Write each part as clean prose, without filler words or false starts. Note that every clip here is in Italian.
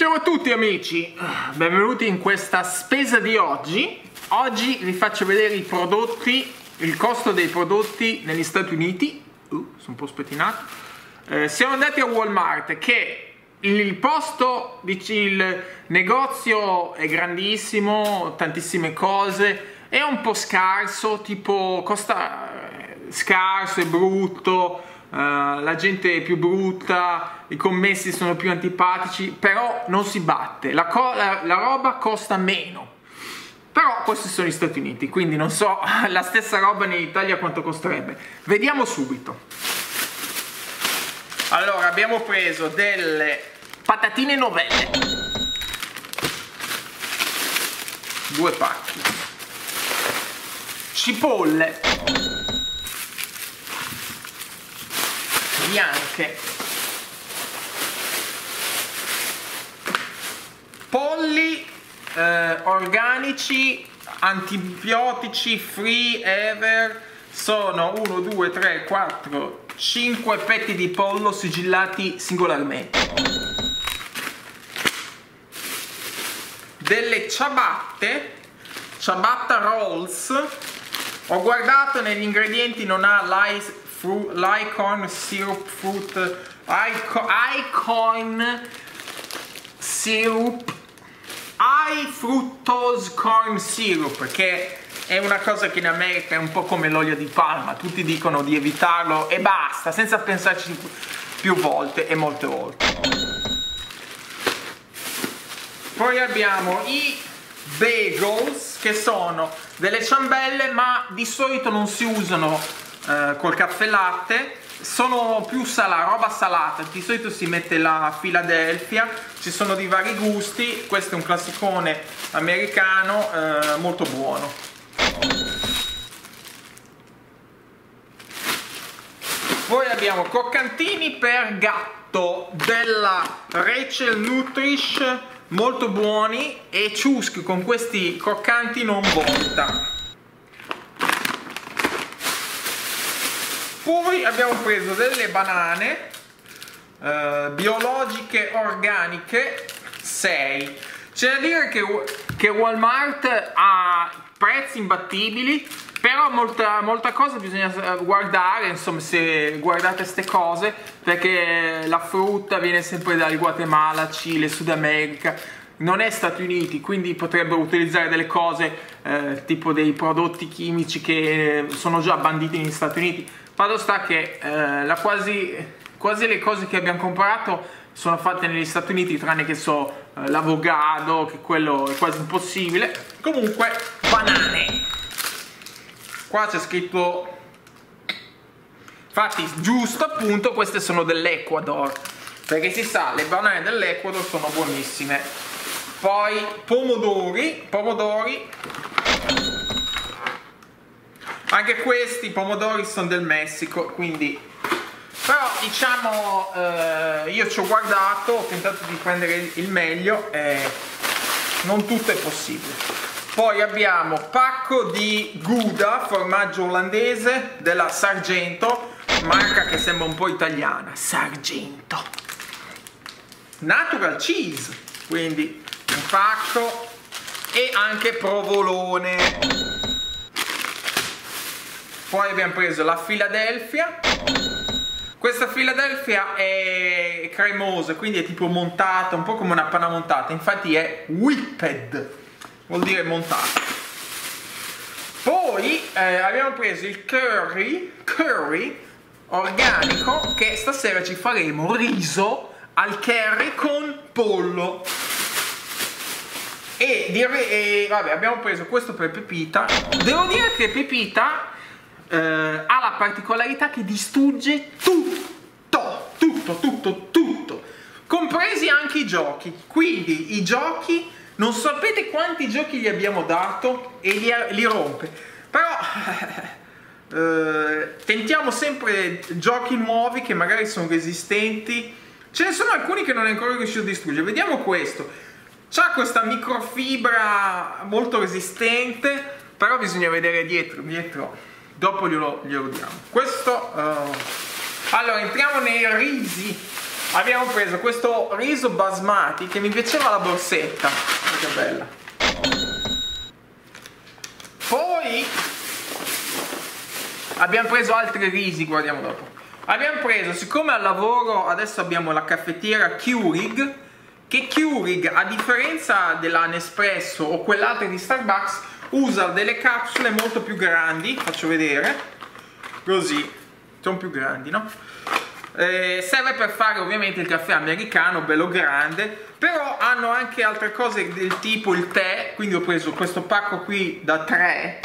Ciao a tutti amici, benvenuti in questa spesa di oggi. Oggi vi faccio vedere i prodotti, il costo dei prodotti negli Stati Uniti. Sono un po' spettinato. Siamo andati a Walmart, che il negozio è grandissimo, tantissime cose, è un po' scarso, tipo costa scarso, è brutto. La gente è più brutta, i commessi sono più antipatici, però non si batte, la roba costa meno. Però questi sono gli Stati Uniti, quindi non so la stessa roba in Italia quanto costerebbe. Vediamo subito. Allora, abbiamo preso delle patatine novelle, 2 pacchi, cipolle bianche, polli organici, antibiotici free ever, sono 1, 2, 3, 4, 5 petti di pollo sigillati singolarmente, delle ciabatta rolls. Ho guardato, negli ingredienti non ha l'icon syrup fruit, icon syrup, high fructose corn syrup, che è una cosa che in America è un po' come l'olio di palma, tutti dicono di evitarlo e basta, senza pensarci più volte e molte volte. Poi abbiamo i bagels, che sono delle ciambelle, ma di solito non si usano col caffè latte, sono più roba salata, di solito si mette la Philadelphia, ci sono di vari gusti, questo è un classicone americano molto buono. Poi abbiamo croccantini per gatto della Rachel Nutrish, molto buoni, e Ciusk con questi croccanti non volta. Poi abbiamo preso delle banane biologiche organiche 6. C'è da dire che Walmart ha prezzi imbattibili, però molta cosa bisogna guardare, insomma, se guardate queste cose, perché la frutta viene sempre dal Guatemala, Cile, Sud America, non è Stati Uniti, quindi potrebbero utilizzare delle cose tipo dei prodotti chimici che sono già banditi negli Stati Uniti. Fatto sta che quasi le cose che abbiamo comprato sono fatte negli Stati Uniti, tranne che l'avocado, che quello è quasi impossibile. Comunque, banane. Qua c'è scritto, infatti, giusto appunto, queste sono dell'Ecuador, perché si sa, le banane dell'Ecuador sono buonissime. Poi pomodori, anche questi pomodori sono del Messico, quindi, però diciamo, io ci ho guardato, ho tentato di prendere il meglio e non tutto è possibile. Poi abbiamo pacco di Gouda, formaggio olandese della Sargento, marca che sembra un po' italiana, Sargento. Natural cheese, quindi un pacco, e anche provolone. Poi abbiamo preso la Philadelphia. Questa Philadelphia è cremosa, quindi è tipo montata, un po' come una panna montata, infatti è whipped, vuol dire montata. Poi abbiamo preso il curry organico, che stasera ci faremo riso al curry con pollo. Vabbè, abbiamo preso questo per Pepita. Devo dire che Pepita ha la particolarità che distrugge tutto, compresi anche i giochi. Quindi i giochi, non sapete quanti giochi gli abbiamo dato e li rompe. Però tentiamo sempre giochi nuovi che magari sono resistenti. Ce ne sono alcuni che non è ancora riuscito a distruggere. Vediamo questo. C'ha questa microfibra molto resistente, però bisogna vedere dietro. Dopo glielo diamo. Questo allora, entriamo nei risi abbiamo preso questo riso basmati che mi piaceva la borsetta. Che bella. Poi abbiamo preso altri risi, guardiamo dopo. Abbiamo preso, siccome al lavoro adesso abbiamo la caffettiera Keurig, che Keurig, a differenza della Nespresso o quell'altra di Starbucks, usa delle capsule molto più grandi. Faccio vedere, così, sono più grandi, no? Serve per fare ovviamente il caffè americano, bello grande, però hanno anche altre cose del tipo il tè, quindi ho preso questo pacco qui da 3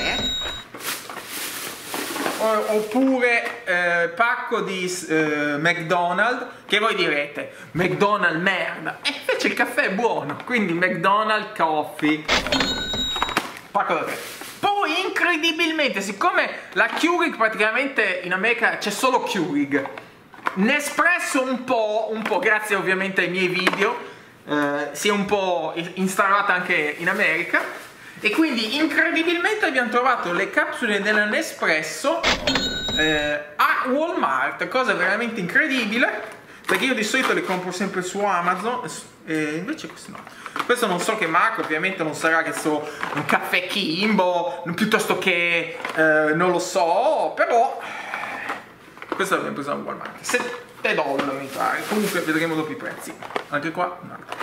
oppure pacco di McDonald's, che voi direte McDonald's merda, e invece il caffè è buono, quindi McDonald's coffee, pacco da 3. Poi incredibilmente, siccome la Keurig praticamente in America c'è solo Keurig, Nespresso un po', grazie ovviamente ai miei video, si è un po' installata anche in America, e quindi incredibilmente abbiamo trovato le capsule della Nespresso a Walmart, cosa veramente incredibile, perché io di solito le compro sempre su Amazon, invece questo no. Questo non so che marca, ovviamente non sarà che so un caffè Kimbo, piuttosto che non lo so, però questo l'abbiamo preso a Walmart, $7 mi pare, comunque vedremo dopo i prezzi. Anche qua un altro.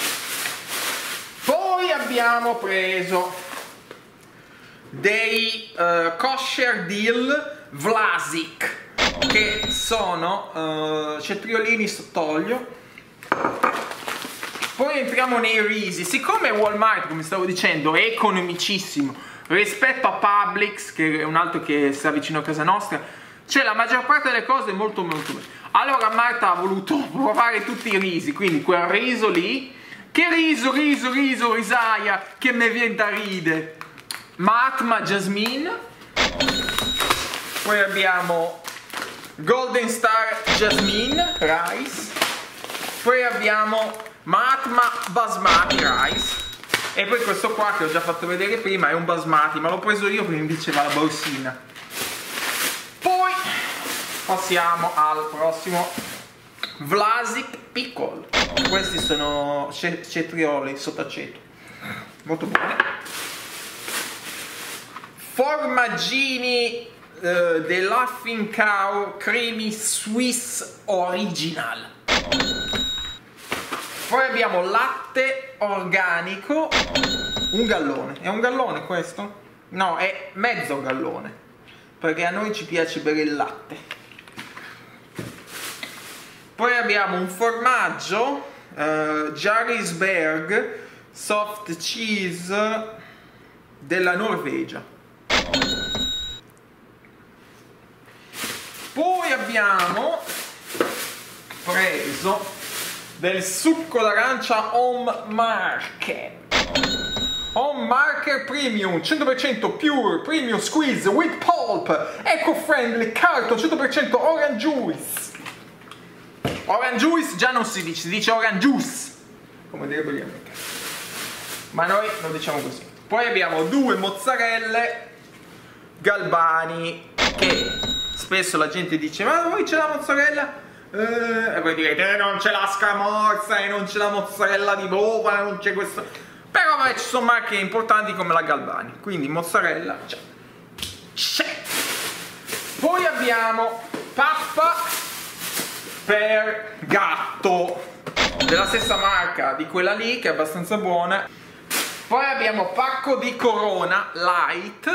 Poi abbiamo preso dei kosher dill Vlasic, che sono cetriolini sott'olio. Poi entriamo nei risi. Siccome Walmart, come stavo dicendo, è economicissimo rispetto a Publix, che è un altro che sta vicino a casa nostra, c'è la maggior parte delle cose molto bene. Allora Marta ha voluto provare tutti i risi, quindi quel riso lì, che risaia, che mi viene da ridere, Mahatma Jasmine. Poi abbiamo Golden Star Jasmine Rice. Poi abbiamo Mahatma Basmati Rice. E poi questo qua che ho già fatto vedere prima è un basmati, ma l'ho preso io perché mi diceva la borsina. Poi passiamo al prossimo, Vlasic Pickle. Questi sono cetrioli sott'aceto, molto buoni. Formaggini The Laughing Cow Creamy Swiss Original. Poi abbiamo latte organico, un gallone. È un gallone questo? No, è mezzo gallone, perché a noi ci piace bere il latte. Poi abbiamo un formaggio Jarlsberg soft cheese della Norvegia. Poi abbiamo preso del succo d'arancia Home Market. Home Market Premium 100% Pure Premium Squeeze with Pulp, Eco-Friendly Carton 100% Orange Juice. Orange Juice già non si dice Orange Juice, come direbbero gli americani, ma noi lo diciamo così. Poi abbiamo 2 mozzarelle Galbani, che spesso la gente dice ma voi c'è la mozzarella? E voi direte non c'è la scamorza e non c'è la mozzarella di bufala, non c'è questo. Però vabbè, ci sono marche importanti come la Galbani, quindi mozzarella c'è. Poi abbiamo pappa per gatto, della stessa marca di quella lì, che è abbastanza buona. Poi abbiamo pacco di Corona Light.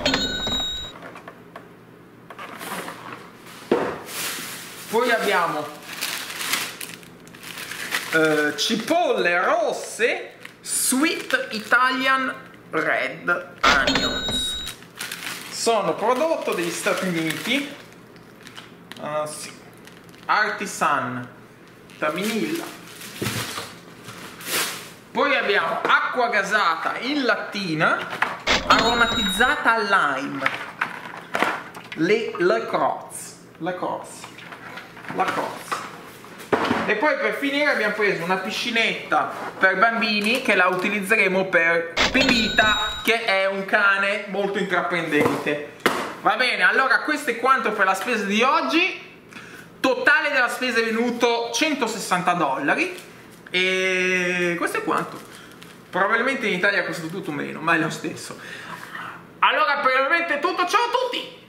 Poi abbiamo cipolle rosse Sweet Italian Red Onions. Sono prodotto degli Stati Uniti. Sì. Artisan Taminilla. Poi abbiamo acqua gasata in lattina aromatizzata al lime, La Crosse. E poi per finire abbiamo preso una piscinetta per bambini, che la utilizzeremo per Pepita, che è un cane molto intraprendente. Va bene, allora questo è quanto per la spesa di oggi. totale della spesa è venuto $160 e questo è quanto. Probabilmente in Italia costa tutto meno, ma è lo stesso. Allora per il momento è tutto, ciao a tutti!